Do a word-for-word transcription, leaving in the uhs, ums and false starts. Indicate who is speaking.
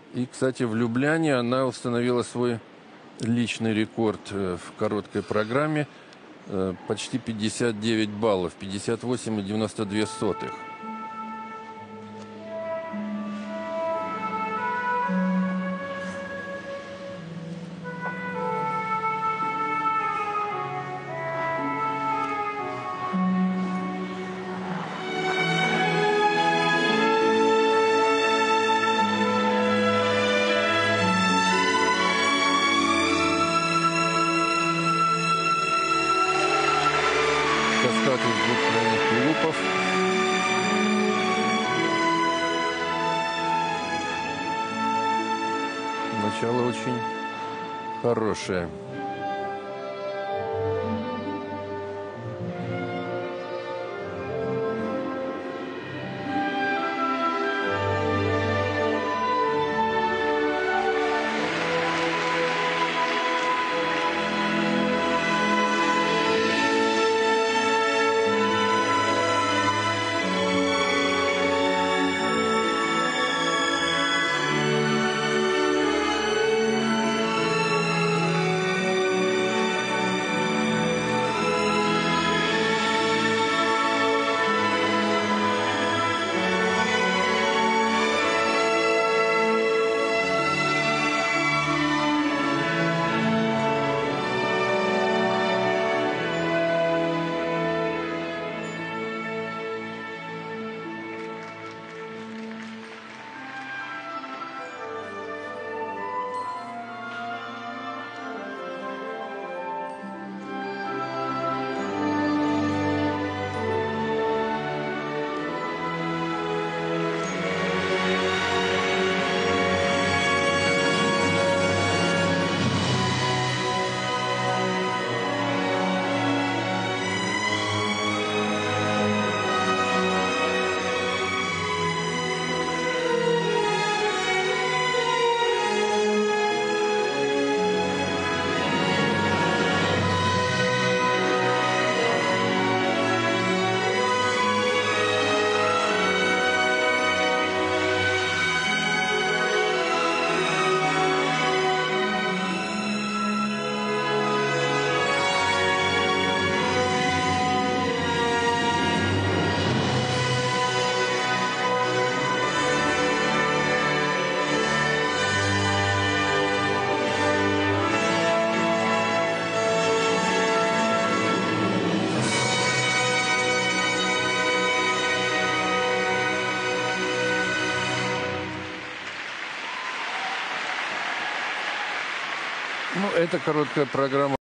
Speaker 1: И, кстати, в Любляне она установила свой личный рекорд в короткой программе. Почти пятьдесят девять баллов, пятьдесят восемь и девяносто две сотых. Каскад из двух тройных лупов. Начало очень хорошее. Ну, эта короткая программа